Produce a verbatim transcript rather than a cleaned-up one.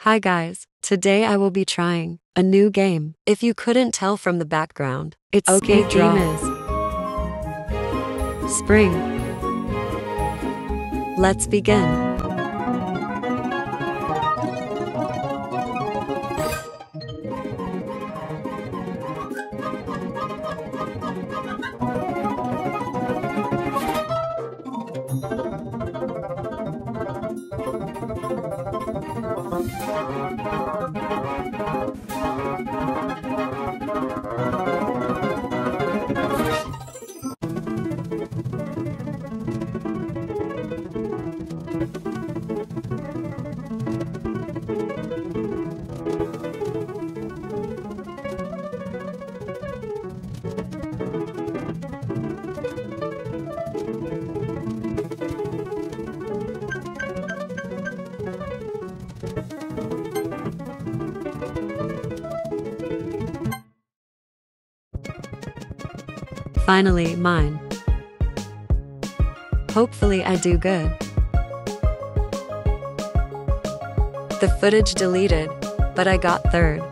Hi guys, today I will be trying a new game. If you couldn't tell from the background, it's okay. Game is Spring. Let's begin. Finally, mine. Hopefully I do good. The footage deleted, but I got third.